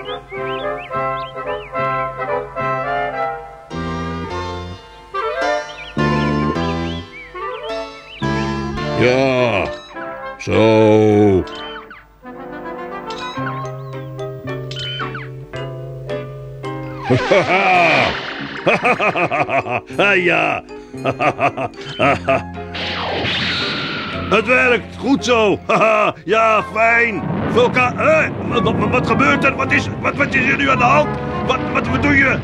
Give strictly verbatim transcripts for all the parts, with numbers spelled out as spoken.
Ja, zo. Ja. Het werkt, goed zo. Ja, fijn. Vulkaan, eh, wat, wat, wat gebeurt er? Wat is, wat, wat is er nu aan de hand? Wat, wat, wat doe je?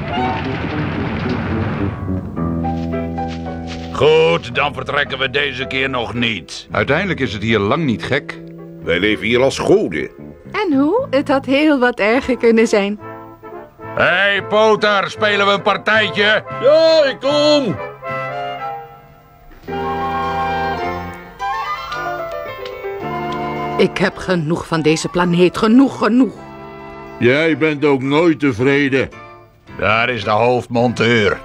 Goed, dan vertrekken we deze keer nog niet. Uiteindelijk is het hier lang niet gek. Wij leven hier als goden. En hoe? Het had heel wat erger kunnen zijn. Hé, hey, Poter, spelen we een partijtje? Ja, ik kom. Ik heb genoeg van deze planeet. Genoeg, genoeg. Jij bent ook nooit tevreden. Daar is de hoofdmonteur.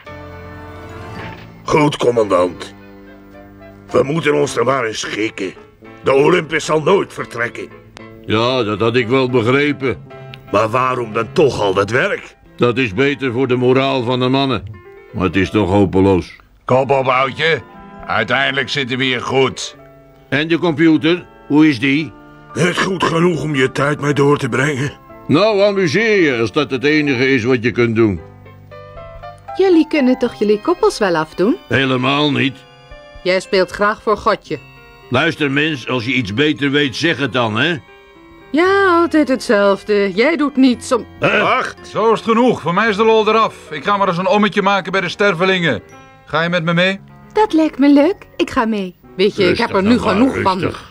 Goed, commandant. We moeten ons er maar eens schikken. De Olympus zal nooit vertrekken. Ja, dat had ik wel begrepen. Maar waarom dan toch al dat werk? Dat is beter voor de moraal van de mannen. Maar het is toch hopeloos. Kop op, oudje. Uiteindelijk zitten we hier goed. En de computer, hoe is die? Het goed genoeg om je tijd mee door te brengen. Nou, amuseer je als dat het enige is wat je kunt doen. Jullie kunnen toch jullie koppels wel afdoen? Helemaal niet. Jij speelt graag voor Godje. Luister mens, als je iets beter weet, zeg het dan, hè? Ja, altijd hetzelfde. Jij doet niets om... Wacht! Zo is het genoeg. Voor mij is de lol eraf. Ik ga maar eens een ommetje maken bij de stervelingen. Ga je met me mee? Dat lijkt me leuk. Ik ga mee. Weet je, Rustig ik heb er nu dan maar, genoeg van. rustig.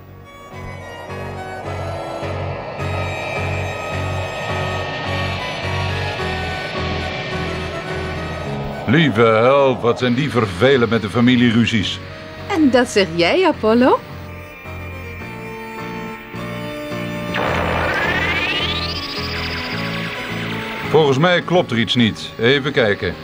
Lieve help, wat zijn die vervelend met de familieruzies. En dat zeg jij, Apollo? Volgens mij klopt er iets niet. Even kijken.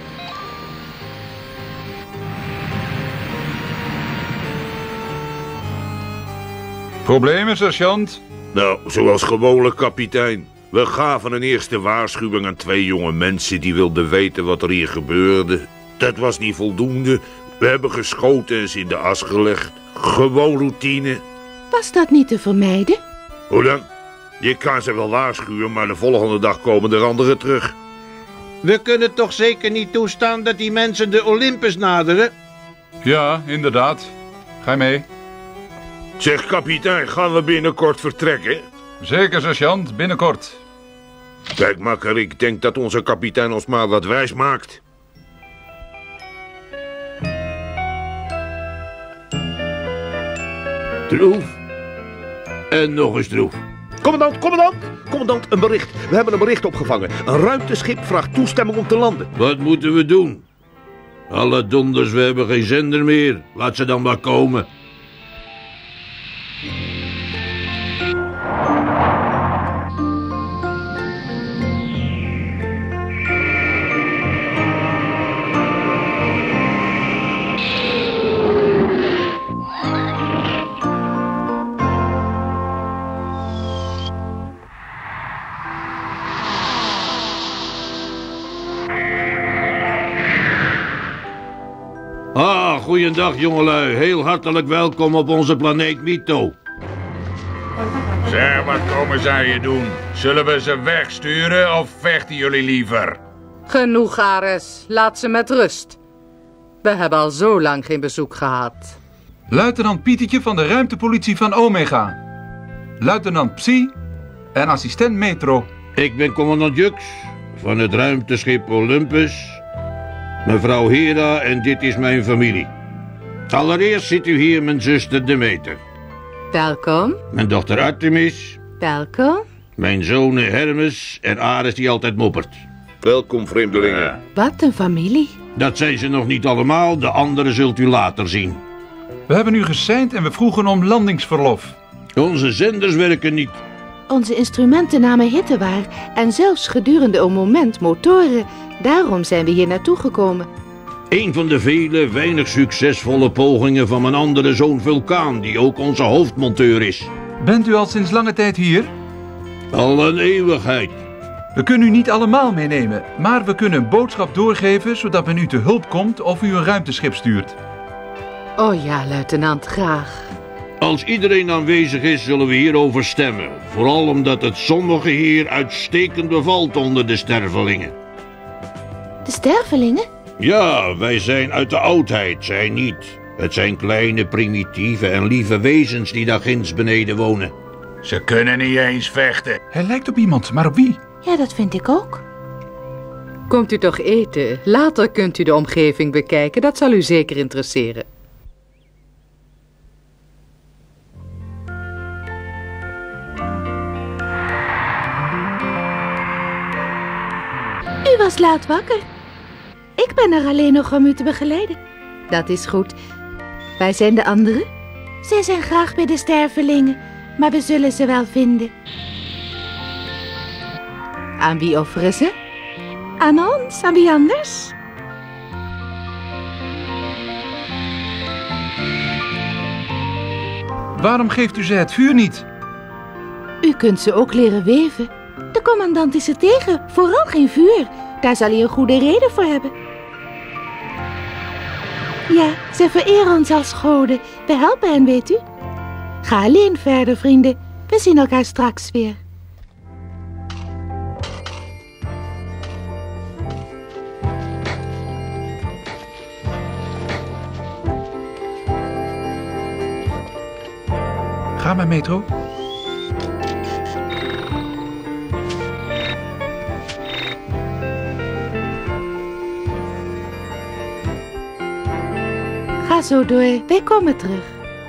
Problemen, sergeant? Nou, zoals gewoonlijk, kapitein. We gaven een eerste waarschuwing aan twee jonge mensen die wilden weten wat er hier gebeurde. Dat was niet voldoende. We hebben geschoten en ze in de as gelegd. Gewoon routine. Was dat niet te vermijden? Hoe dan? Je kan ze wel waarschuwen, maar de volgende dag komen er anderen terug. We kunnen toch zeker niet toestaan dat die mensen de Olympus naderen? Ja, inderdaad. Ga je mee? Zeg, kapitein, gaan we binnenkort vertrekken? Zeker, sergeant. Binnenkort. Kijk, makker, ik denk dat onze kapitein ons maar wat wijs maakt. Troef. En nog eens troef. Commandant, commandant, commandant, een bericht. We hebben een bericht opgevangen. Een ruimteschip vraagt toestemming om te landen. Wat moeten we doen? Alle donders, we hebben geen zender meer. Laat ze dan maar komen. Ah, goeiedag jongelui. Heel hartelijk welkom op onze planeet Mito. Zeg, wat komen zij hier doen? Zullen we ze wegsturen of vechten jullie liever? Genoeg, Ares. Laat ze met rust. We hebben al zo lang geen bezoek gehad. Luitenant Pietertje van de ruimtepolitie van Omega. Luitenant Psi en assistent Metro. Ik ben commandant Jux van het ruimteschip Olympus. Mevrouw Hera en dit is mijn familie. Allereerst zit u hier mijn zuster Demeter. Welkom. Mijn dochter Artemis. Welkom. Mijn zonen Hermes en Ares die altijd moppert. Welkom, vreemdelingen. Wat een familie. Dat zijn ze nog niet allemaal, de anderen zult u later zien. We hebben u geseind en we vroegen om landingsverlof. Onze zenders werken niet. Onze instrumenten namen hitte waar en zelfs gedurende een moment motoren. Daarom zijn we hier naartoe gekomen. Een van de vele weinig succesvolle pogingen van mijn andere zoon Vulkaan, die ook onze hoofdmonteur is. Bent u al sinds lange tijd hier? Al een eeuwigheid. We kunnen u niet allemaal meenemen, maar we kunnen een boodschap doorgeven zodat men u te hulp komt of u een ruimteschip stuurt. Oh ja, luitenant, graag. Als iedereen aanwezig is, zullen we hierover stemmen. Vooral omdat het sommigen hier uitstekend bevalt onder de stervelingen. De stervelingen? Ja, wij zijn uit de oudheid, zij niet. Het zijn kleine, primitieve en lieve wezens die daar ginds beneden wonen. Ze kunnen niet eens vechten. Hij lijkt op iemand, maar op wie? Ja, dat vind ik ook. Komt u toch eten? Later kunt u de omgeving bekijken. Dat zal u zeker interesseren. U was laat wakker. Ik ben er alleen nog om u te begeleiden. Dat is goed. Wij zijn de anderen. Zij zijn graag bij de stervelingen, maar we zullen ze wel vinden. Aan wie offeren ze? Aan ons, aan wie anders? Waarom geeft u ze het vuur niet? U kunt ze ook leren weven. De commandant is er tegen. Vooral geen vuur. Daar zal hij een goede reden voor hebben. Ja, ze vereren ons als goden. We helpen hen, weet u. Ga alleen verder, vrienden. We zien elkaar straks weer. Ga maar, Metro. Ga zo door. Wij komen terug.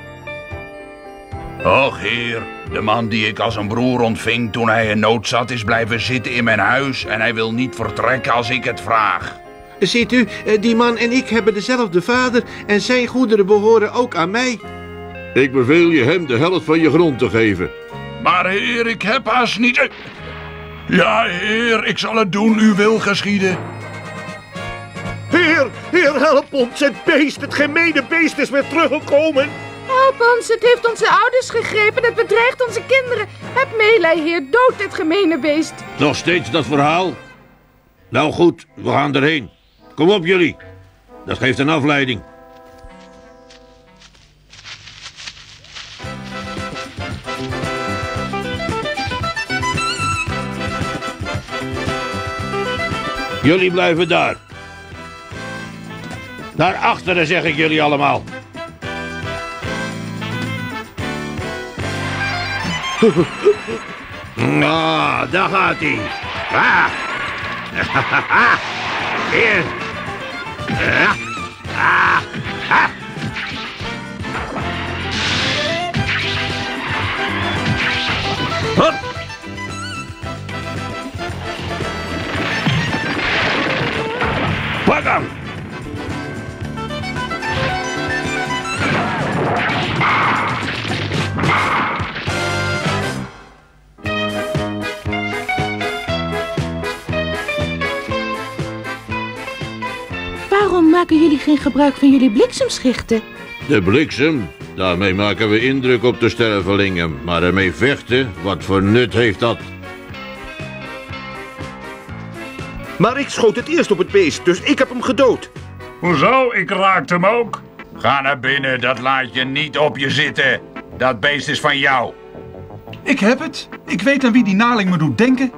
Och, heer, de man die ik als een broer ontving toen hij in nood zat, is blijven zitten in mijn huis en hij wil niet vertrekken als ik het vraag. Ziet u, die man en ik hebben dezelfde vader en zijn goederen behoren ook aan mij. Ik beveel je hem de helft van je grond te geven. Maar heer, ik heb haast niet... Ja, heer, ik zal het doen, uw wil geschieden. Heer, heer, help ons. Het beest, het gemene beest is weer teruggekomen. Help ons, het heeft onze ouders gegrepen. Het bedreigt onze kinderen. Heb meelij, heer. Dood dit gemene beest. Nog steeds dat verhaal? Nou goed, we gaan erheen. Kom op jullie. Dat geeft een afleiding. Jullie blijven daar. Naar achteren zeg ik jullie allemaal. Ah, daar gaat hij. Ah. Hier. Ah. Ah. Ah. Hop. Pak hem. Waarom maken jullie geen gebruik van jullie bliksemschichten? De bliksem, daarmee maken we indruk op de stervelingen. Maar ermee vechten, wat voor nut heeft dat? Maar ik schoot het eerst op het beest, dus ik heb hem gedood. Hoezo? Ik raakte hem ook. Ga naar binnen, dat laat je niet op je zitten. Dat beest is van jou. Ik heb het. Ik weet aan wie die naling me doet denken.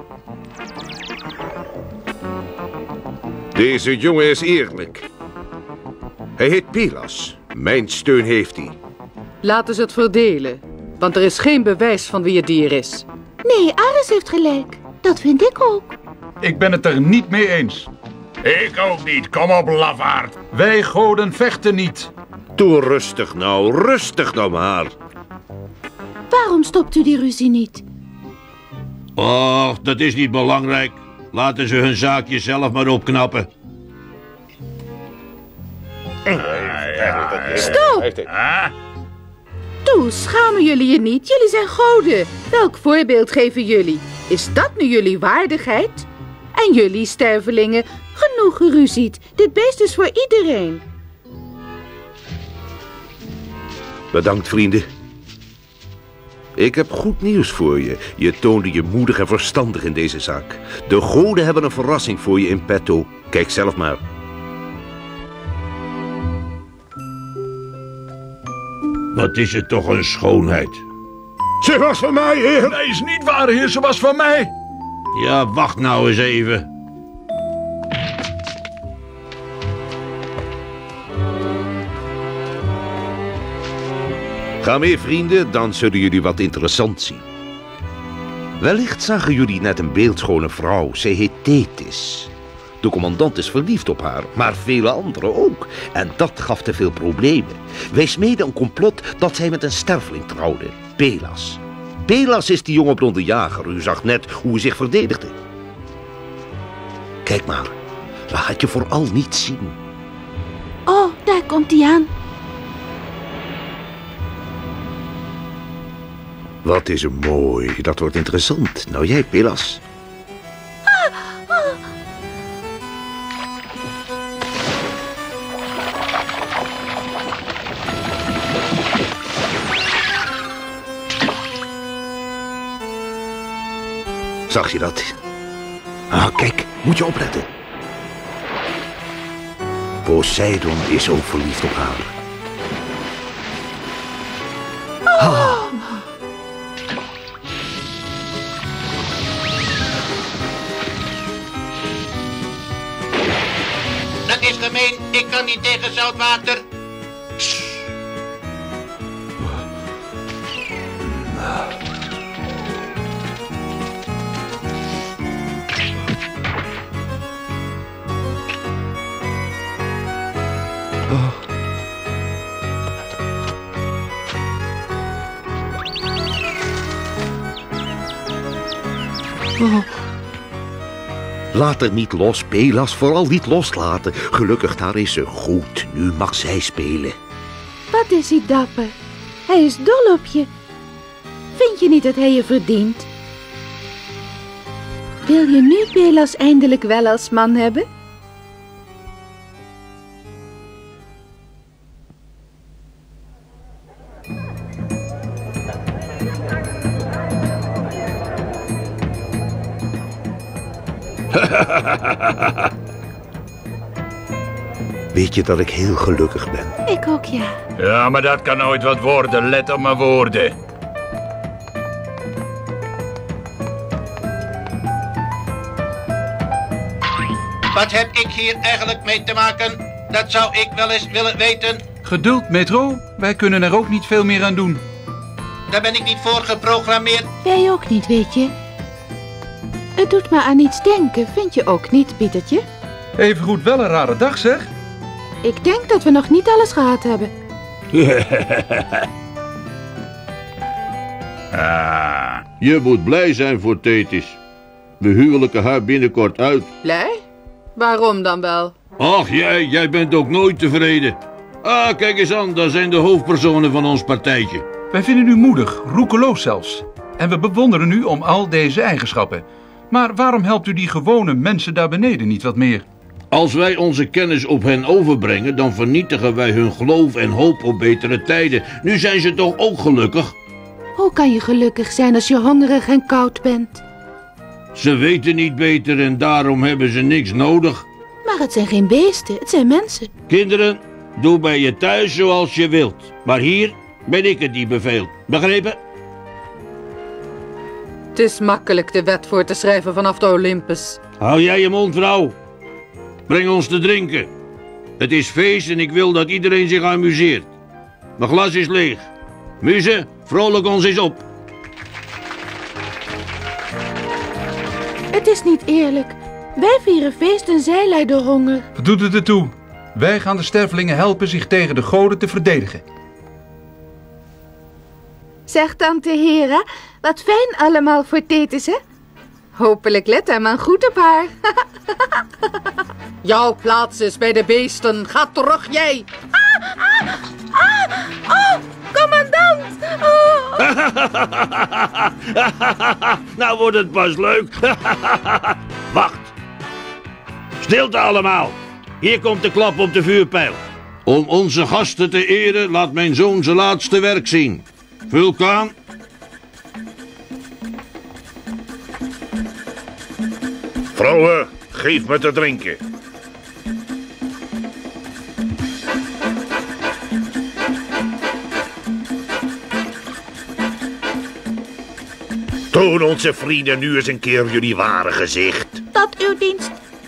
Deze jongen is eerlijk. Hij heet Pelas. Mijn steun heeft hij. Laten ze het verdelen, want er is geen bewijs van wie het dier is. Nee, Ares heeft gelijk. Dat vind ik ook. Ik ben het er niet mee eens. Ik ook niet. Kom op, lafaard. Wij goden vechten niet. Doe rustig nou, rustig nou maar. Waarom stopt u die ruzie niet? Och, dat is niet belangrijk. Laten ze hun zaakje zelf maar opknappen. Stop! Huh? Toe, schamen jullie je niet? Jullie zijn goden. Welk voorbeeld geven jullie? Is dat nu jullie waardigheid? En jullie, stervelingen, genoeg geruzied. Dit beest is voor iedereen. Bedankt, vrienden. Ik heb goed nieuws voor je. Je toonde je moedig en verstandig in deze zaak. De goden hebben een verrassing voor je in petto. Kijk zelf maar. Wat is het toch een schoonheid. Ze was van mij, heer. Nee, is niet waar, heer. Ze was van mij. Ja, wacht nou eens even. Ga mee, vrienden, dan zullen jullie wat interessant zien. Wellicht zagen jullie net een beeldschone vrouw. Zij heet Thetis. De commandant is verliefd op haar, maar vele anderen ook. En dat gaf te veel problemen. Wij smeden een complot dat zij met een sterveling trouwde, Pelas. Pelas is die jonge blonde jager. U zag net hoe hij zich verdedigde. Kijk maar, laat je vooral niet zien. Oh, daar komt hij aan. Wat is er mooi, dat wordt interessant. Nou jij, Pelas. Ah, ah. Zag je dat? Ah, kijk, moet je opletten. Poseidon is ook verliefd op haar. Ah. Dat is gemeen. Ik kan niet tegen zoutwater. Oh. Laat er niet los, Pelas. Vooral niet loslaten. Gelukkig, daar is ze goed. Nu mag zij spelen. Wat is hij dapper. Hij is dol op je. Vind je niet dat hij je verdient? Wil je nu Pelas eindelijk wel als man hebben? Weet je dat ik heel gelukkig ben? Ik ook, ja. Ja, maar dat kan nooit wat worden. Let op mijn woorden. Wat heb ik hier eigenlijk mee te maken? Dat zou ik wel eens willen weten. Geduld, Metro. Wij kunnen er ook niet veel meer aan doen. Daar ben ik niet voor geprogrammeerd. Wij ook niet, weet je. Het doet me aan iets denken, vind je ook niet, Pietertje? Evengoed wel een rare dag, zeg. Ik denk dat we nog niet alles gehad hebben. Ah. Je moet blij zijn voor Thetis. We huwelijken haar binnenkort uit. Blij? Waarom dan wel? Ach, jij, jij bent ook nooit tevreden. Ah, kijk eens aan, daar zijn de hoofdpersonen van ons partijtje. Wij vinden u moedig, roekeloos zelfs. En we bewonderen u om al deze eigenschappen. Maar waarom helpt u die gewone mensen daar beneden niet wat meer? Als wij onze kennis op hen overbrengen, dan vernietigen wij hun geloof en hoop op betere tijden. Nu zijn ze toch ook gelukkig? Hoe kan je gelukkig zijn als je hongerig en koud bent? Ze weten niet beter en daarom hebben ze niks nodig. Maar het zijn geen beesten, het zijn mensen. Kinderen, doe bij je thuis zoals je wilt. Maar hier ben ik het die beveelt. Begrepen? Het is makkelijk de wet voor te schrijven vanaf de Olympus. Hou jij je mond, vrouw. Breng ons te drinken. Het is feest en ik wil dat iedereen zich amuseert. Mijn glas is leeg. Muze, vrolijk ons eens op. Het is niet eerlijk. Wij vieren feest en zij lijden honger. Wat doet het ertoe? Wij gaan de stervelingen helpen zich tegen de goden te verdedigen. Zeg tante Hera, wat fijn allemaal voor Thetis, hè? Hopelijk let hij maar goed op haar. Jouw plaats is bij de beesten. Ga terug, jij. Ah, ah, ah, oh, commandant. Oh. Nou wordt het pas leuk. Wacht. Stilte allemaal. Hier komt de klap op de vuurpijl. Om onze gasten te eren laat mijn zoon zijn laatste werk zien. Vulkaan, Vrouwen, geef me te drinken. Toon onze vrienden nu eens een keer jullie ware gezicht. Tot uw dienst.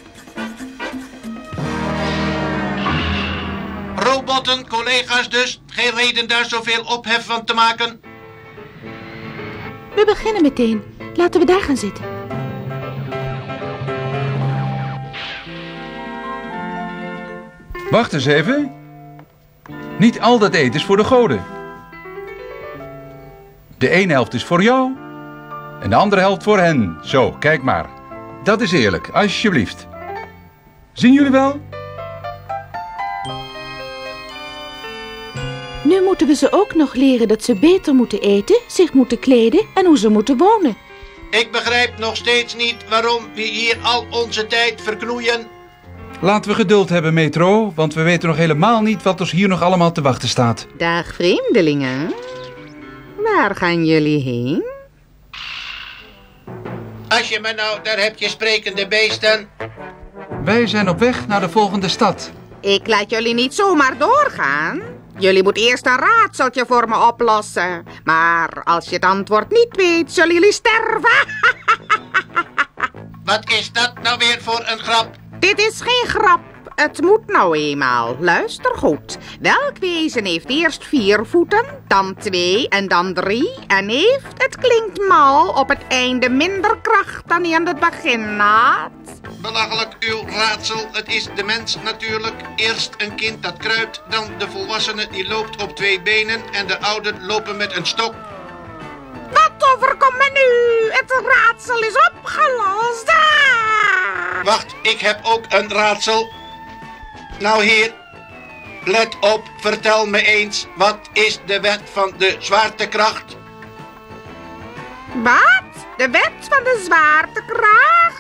Robotten, collega's dus. Geen reden daar zoveel ophef van te maken. We beginnen meteen. Laten we daar gaan zitten. Wacht eens even. Niet al dat eten is voor de goden. De ene helft is voor jou en de andere helft voor hen. Zo, kijk maar. Dat is eerlijk, alsjeblieft. Zien jullie wel? Nu moeten we ze ook nog leren dat ze beter moeten eten, zich moeten kleden en hoe ze moeten wonen. Ik begrijp nog steeds niet waarom we hier al onze tijd verknoeien. Laten we geduld hebben, Metro, want we weten nog helemaal niet wat ons hier nog allemaal te wachten staat. Dag vreemdelingen. Waar gaan jullie heen? Als je me nou, daar heb je sprekende beesten. Wij zijn op weg naar de volgende stad. Ik laat jullie niet zomaar doorgaan. Jullie moeten eerst een raadseltje voor me oplossen. Maar als je het antwoord niet weet, zullen jullie sterven. Wat is dat nou weer voor een grap? Dit is geen grap. Het moet nou eenmaal. Luister goed. Welk wezen heeft eerst vier voeten, dan twee en dan drie en heeft, het klinkt mal, op het einde minder kracht dan hij aan het begin had? Belachelijk uw raadsel. Het is de mens natuurlijk. Eerst een kind dat kruipt, dan de volwassene die loopt op twee benen en de ouderen lopen met een stok. Wat overkomt me nu? Het raadsel is opgelost. Ah! Wacht, ik heb ook een raadsel. Nou hier, let op, vertel me eens, wat is de wet van de zwaartekracht? Wat? De wet van de zwaartekracht?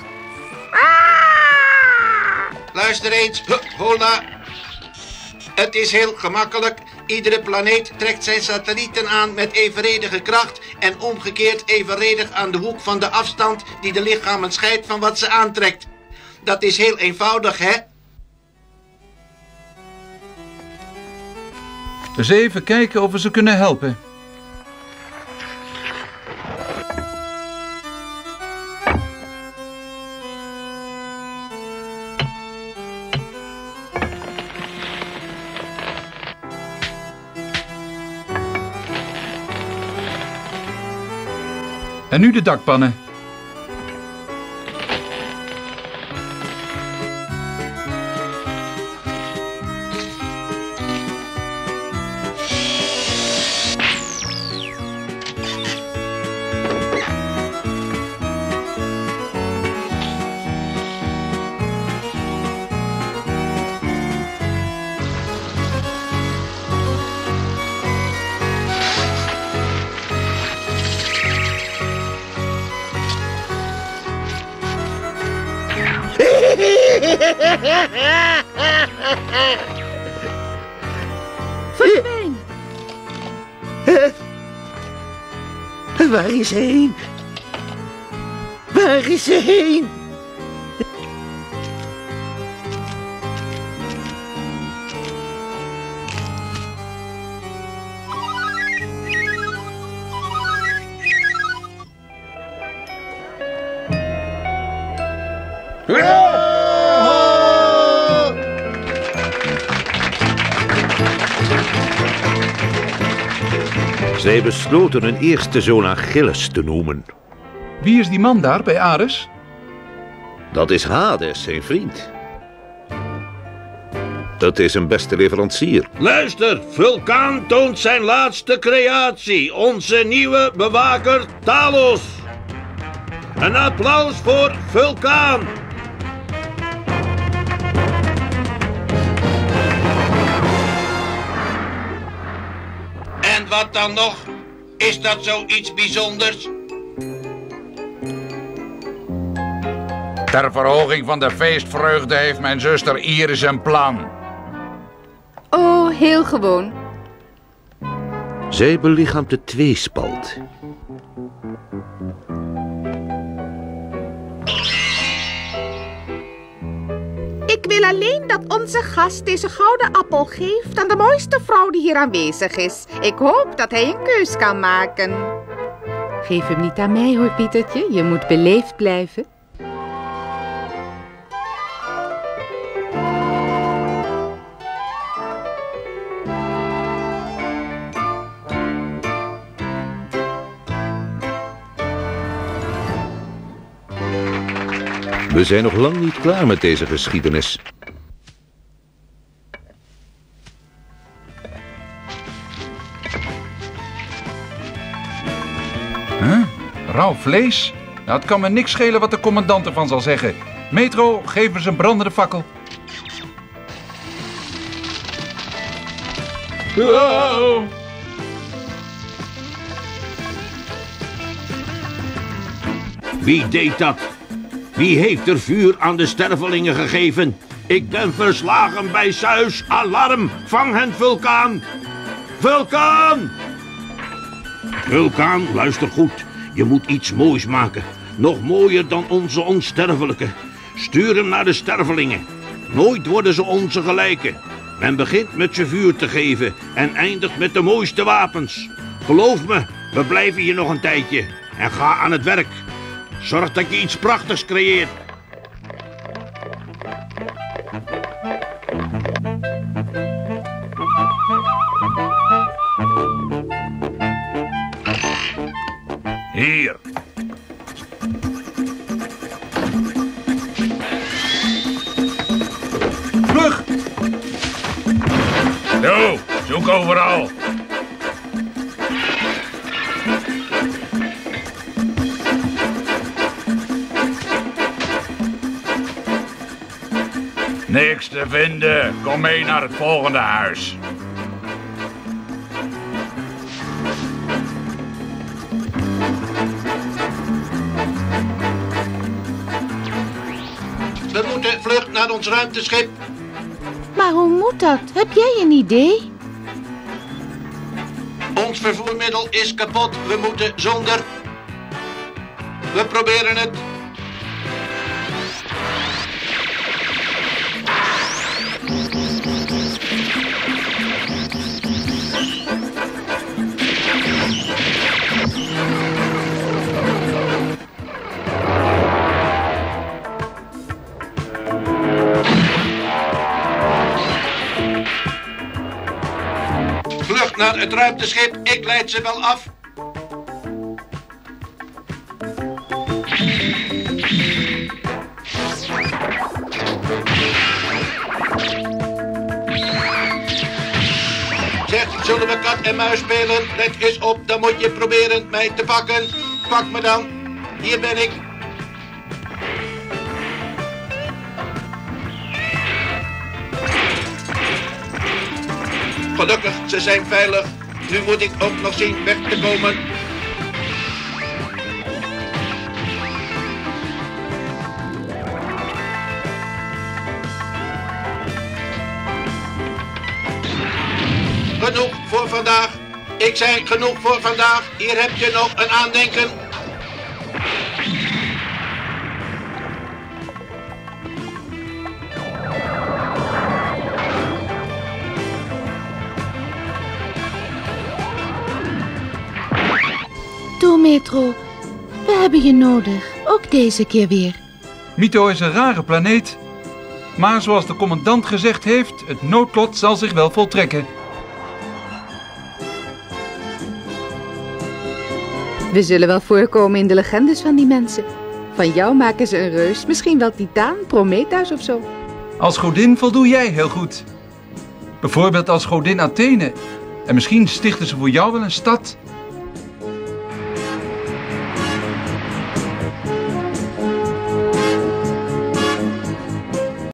Ah! Luister eens, Hup, hola. Het is heel gemakkelijk. Iedere planeet trekt zijn satellieten aan met evenredige kracht en omgekeerd evenredig aan de hoek van de afstand die de lichamen scheidt van wat ze aantrekt. Dat is heel eenvoudig, hè? Dus even kijken of we ze kunnen helpen. En nu de dakpannen. Verdwijn! Waar is ze heen? Waar is ze heen? Zij besloten hun eerste zoon Achilles te noemen. Wie is die man daar bij Ares? Dat is Hades, zijn vriend. Dat is een beste leverancier. Luister, Vulkaan toont zijn laatste creatie. Onze nieuwe bewaker Talos. Een applaus voor Vulkaan. En wat dan nog? Is dat zoiets bijzonders? Ter verhoging van de feestvreugde heeft mijn zuster Iris een plan. Oh, heel gewoon. Zij belichaamt de tweespalt. Ik wil alleen dat onze gast deze gouden appel geeft aan de mooiste vrouw die hier aanwezig is. Ik hoop dat hij een keus kan maken. Geef hem niet aan mij hoor, Pietertje. Je moet beleefd blijven. We zijn nog lang niet klaar met deze geschiedenis. Huh? Rauw vlees? Nou, het kan me niks schelen wat de commandant ervan zal zeggen. Metro, geef me zijn brandende fakkel. Oh. Wie deed dat? Wie heeft er vuur aan de stervelingen gegeven? Ik ben verslagen bij Zeus. Alarm! Vang hen, Vulkaan! Vulkaan! Vulkaan, luister goed. Je moet iets moois maken. Nog mooier dan onze onsterfelijke. Stuur hem naar de stervelingen. Nooit worden ze onze gelijken. Men begint met ze vuur te geven en eindigt met de mooiste wapens. Geloof me, we blijven hier nog een tijdje. En ga aan het werk. Zorg dat je iets prachtigs creëert. Hier. Vlug! Zo, zoek overal. Niks te vinden. Kom mee naar het volgende huis. We moeten vlug naar ons ruimteschip. Maar hoe moet dat? Heb jij een idee? Ons vervoermiddel is kapot. We moeten zonder. We proberen het. Vlug naar het ruimteschip. Ik leid ze wel af. Zeg, zullen we kat en muis spelen? Let eens op, dan moet je proberen mij te pakken. Pak me dan. Hier ben ik. Gelukkig, ze zijn veilig. Nu moet ik ook nog zien weg te komen. Genoeg voor vandaag. Ik zei genoeg voor vandaag. Hier heb je nog een aandenken. Toe, Metro. We hebben je nodig. Ook deze keer weer. Mito is een rare planeet. Maar zoals de commandant gezegd heeft, het noodlot zal zich wel voltrekken. We zullen wel voorkomen in de legendes van die mensen. Van jou maken ze een reus, misschien wel Titaan, Prometheus of zo. Als godin voldoe jij heel goed. Bijvoorbeeld als godin Athene. En misschien stichten ze voor jou wel een stad